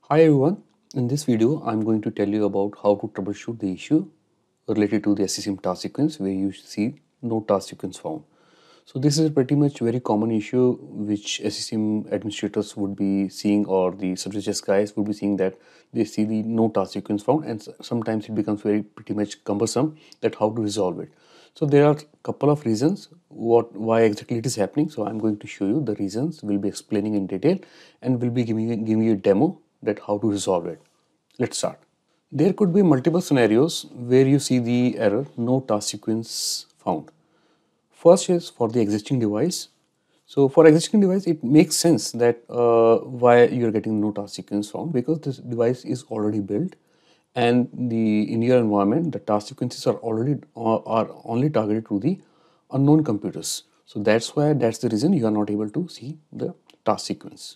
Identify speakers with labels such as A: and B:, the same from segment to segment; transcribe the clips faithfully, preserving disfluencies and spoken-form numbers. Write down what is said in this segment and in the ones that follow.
A: Hi everyone, in this video I'm going to tell you about how to troubleshoot the issue related to the S C C M task sequence where you see no task sequence found. So this is a pretty much very common issue which S C C M administrators would be seeing, or the service desk guys would be seeing, that they see the no task sequence found, and sometimes it becomes very pretty much cumbersome that how to resolve it. So there are a couple of reasons what why exactly it is happening. So I'm going to show you the reasons, will be explaining in detail, and will be giving you, giving you a demo that how to resolve it. Let's start. There could be multiple scenarios where you see the error no task sequence found. First is for the existing device. So for existing device, it makes sense that uh, why you're getting no task sequence found, because this device is already built, and the in your environment the task sequences are already uh, are only targeted to the unknown computers. So that's why that's the reason you are not able to see the task sequence.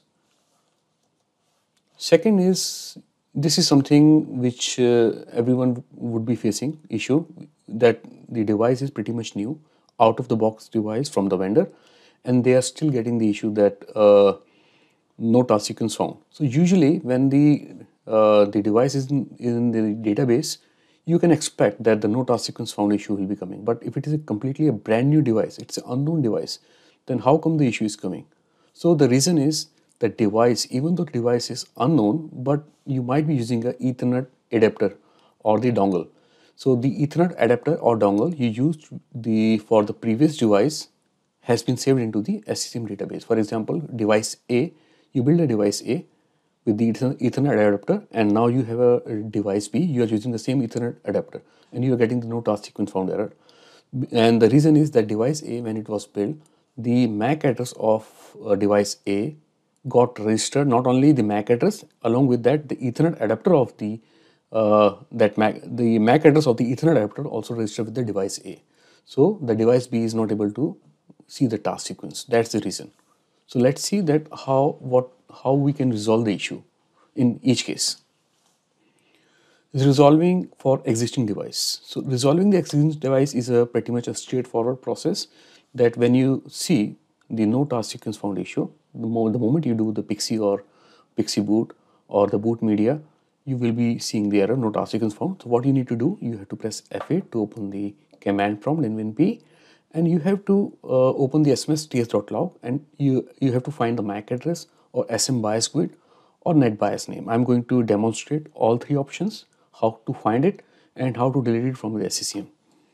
A: Second is, this is something which uh, everyone would be facing issue, that the device is pretty much new, out of the box device from the vendor, and they are still getting the issue that uh, no task sequence found. So usually when the uh, the device is in, in the database, you can expect that the no task sequence found issue will be coming. But if it is a completely a brand new device, it's an unknown device, then how come the issue is coming? So the reason is that device, even though the device is unknown, but you might be using a Ethernet adapter or the dongle. So the Ethernet adapter or dongle you used the for the previous device has been saved into the S C C M database. For example, device A, you build a device A with the Ethernet adapter, and now you have a device B, you are using the same Ethernet adapter, and you are getting the no task sequence found error. And the reason is that device A, when it was built, the M A C address of uh, device A got registered, not only the M A C address, along with that the Ethernet adapter of the uh, that M A C, the M A C address of the Ethernet adapter also registered with the device A. So the device B is not able to see the task sequence. That's the reason. So let's see that how what how we can resolve the issue in each case. Resolving for existing device. So resolving the existing device is a pretty much a straightforward process, that when you see the no task sequence found issue, the, mo the moment you do the Pixie or Pixie boot or the boot media, you will be seeing the error no task sequence found. So what you need to do, you have to press F eight to open the command prompt in WinP, and you have to uh, open the S M S ts.log, and you you have to find the M A C address or S M bias grid or net bias name. I'm going to demonstrate all three options, how to find it and how to delete it from the S C C M.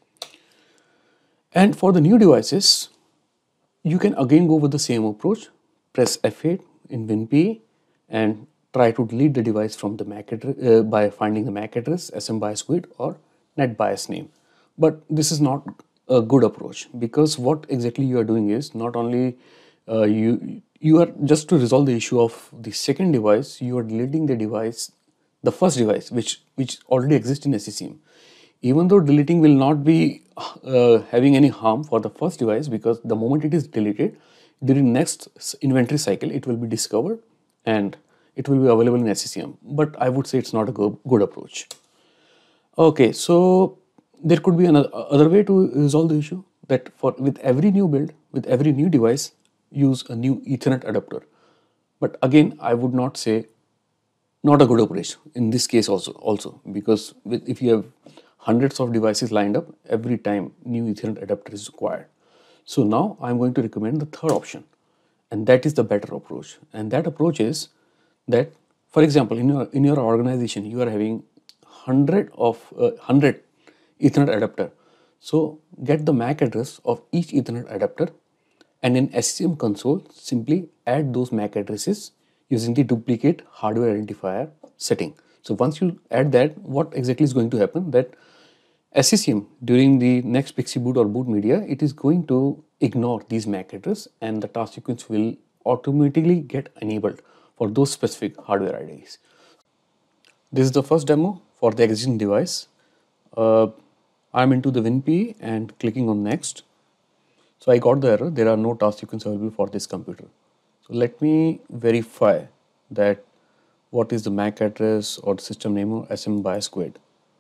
A: And for the new devices, you can again go with the same approach. Press F eight in WinP and try to delete the device from the M A C address uh, by finding the M A C address, S M bias grid or net bias name. But this is not a good approach, because what exactly you are doing is not only uh, you you are just to resolve the issue of the second device, you are deleting the device, the first device which which already exists in S C C M. Even though deleting will not be uh, having any harm for the first device, because the moment it is deleted, during next inventory cycle it will be discovered and it will be available in S C C M. But I would say it's not a good, good approach. Okay, so there could be another other way to resolve the issue, that for with every new build, with every new device, use a new Ethernet adapter. But again, I would not say not a good approach in this case also also because with, if you have hundreds of devices lined up, every time new Ethernet adapter is required. So now I'm going to recommend the third option, and that is the better approach. And that approach is that, for example, in your in your organization you are having hundred of uh, hundred Ethernet adapter. So get the M A C address of each Ethernet adapter, and in S C C M console simply add those M A C addresses using the duplicate hardware identifier setting. So once you add that, what exactly is going to happen, that S C C M during the next Pixie boot or boot media, it is going to ignore these M A C address, and the task sequence will automatically get enabled for those specific hardware I Ds. This is the first demo for the existing device. Uh, I'm into the WinP and clicking on next. So I got the error, there are no task sequence available for this computer. So let me verify that what is the M A C address or the system name or S M bias grid.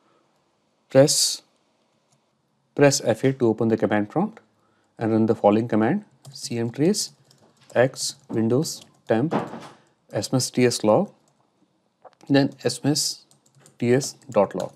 A: Press, press F eight to open the command prompt and run the following command: cmtrace x windows temp sms ts log then sms ts.log.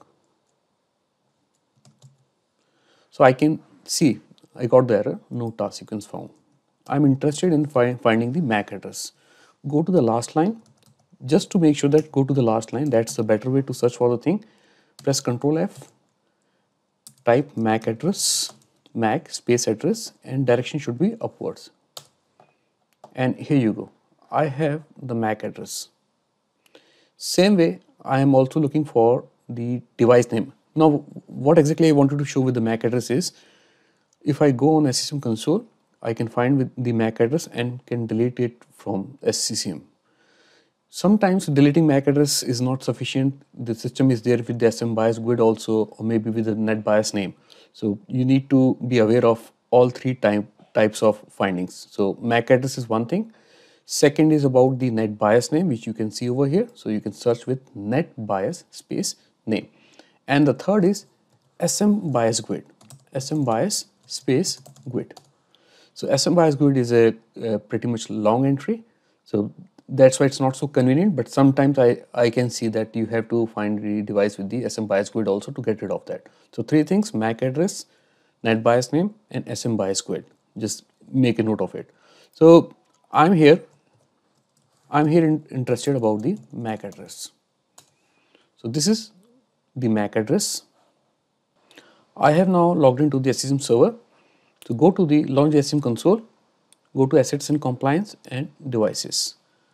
A: So I can see I got the error, no task sequence found. I'm interested in fi finding the M A C address. Go to the last line, just to make sure that go to the last line, that's the better way to search for the thing. Press Control F, type M A C address, M A C space address, and direction should be upwards. And here you go, I have the M A C address. Same way, I am also looking for the device name. Now, what exactly I wanted to show with the M A C address is, if I go on S C C M console, I can find with the M A C address and can delete it from S C C M. Sometimes deleting M A C address is not sufficient. The system is there with the S M bias grid also, or maybe with the net bias name. So you need to be aware of all three type, types of findings. So M A C address is one thing. Second is about the net bias name, which you can see over here. So you can search with net bias space name. And the third is S M bias grid, S M bias space grid. So S M bias grid is a, a pretty much long entry. So that's why it's not so convenient, but sometimes I, I can see that you have to find the device with the S M bias grid also to get rid of that. So three things: M A C address, net bias name, and S M bias grid. Just make a note of it. So I'm here, I'm here in, interested about the M A C address. So this is the M A C address. I have now logged into the S C C M server. So go to the launch S C C M console, go to assets and compliance and devices.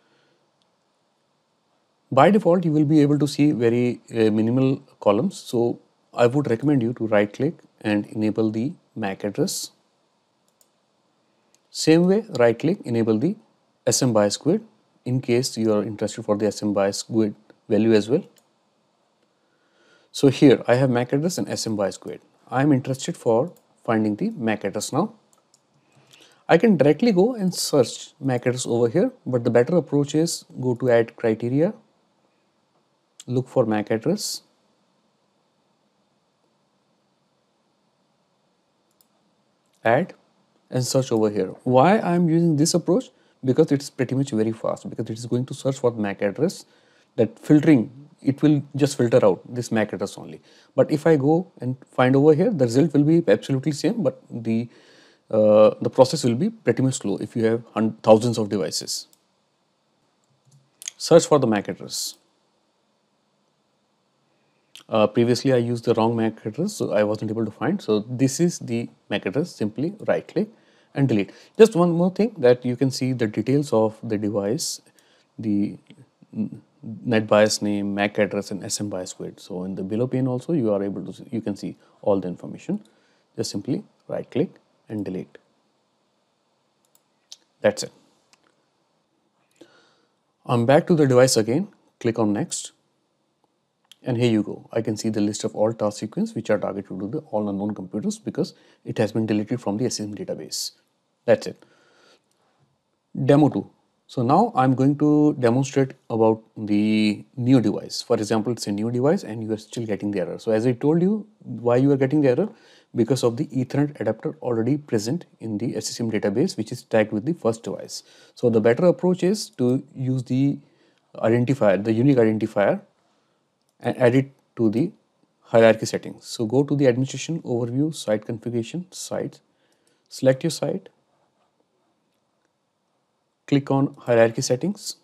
A: By default, you will be able to see very uh, minimal columns. So I would recommend you to right click and enable the M A C address. Same way, right click, enable the S M bias grid in case you are interested for the S M bias grid value as well. So here I have M A C address and S M bias grid. I am interested for finding the M A C address now. I can directly go and search M A C address over here, but the better approach is go to add criteria, look for M A C address, add, and search over here. Why I am using this approach? Because it's pretty much very fast, because it is going to search for the M A C address. That filtering, it will just filter out this M A C address only. But if I go and find over here, the result will be absolutely same, but the uh, the process will be pretty much slow if you have thousands of devices. Search for the M A C address. Uh, previously I used the wrong M A C address, so I wasn't able to find. So this is the M A C address. Simply right click and delete. Just one more thing, that you can see the details of the device, the net bias name, M A C address, and S M bias grid. So in the below pane also you are able to see, you can see all the information. Just simply right click and delete. That's it. I'm back to the device again. Click on next. And here you go. I can see the list of all task sequence which are targeted to the all unknown computers, because it has been deleted from the S C C M database. That's it. Demo two. So now I'm going to demonstrate about the new device. For example, it's a new device and you are still getting the error. So as I told you, why you are getting the error? Because of the Ethernet adapter already present in the S C C M database, which is tagged with the first device. So the better approach is to use the identifier, the unique identifier, and add it to the hierarchy settings. So go to the administration overview, site configuration, site, select your site, click on hierarchy settings,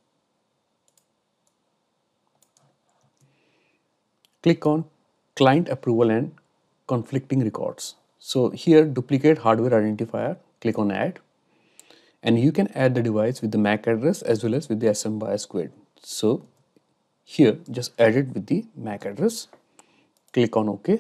A: click on client approval and conflicting records. So here duplicate hardware identifier, click on add, and you can add the device with the M A C address as well as with the S M bias grid. So here just add it with the M A C address, click on OK,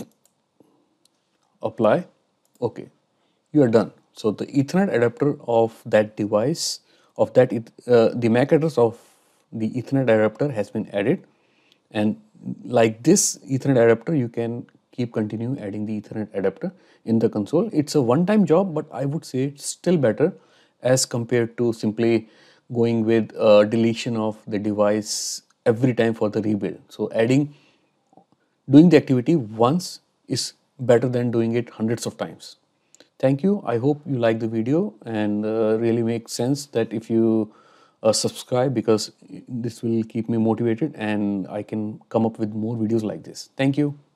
A: apply, OK, you are done. So the Ethernet adapter of that device, of that uh, the M A C address of the Ethernet adapter has been added, and like this Ethernet adapter you can keep continue adding the Ethernet adapter in the console. It's a one-time job, but I would say it's still better as compared to simply going with a deletion of the device every time for the rebuild. So adding, doing the activity once is better than doing it hundreds of times. Thank you. I hope you like the video and uh, really makes sense that if you uh, subscribe, because this will keep me motivated and I can come up with more videos like this. Thank you.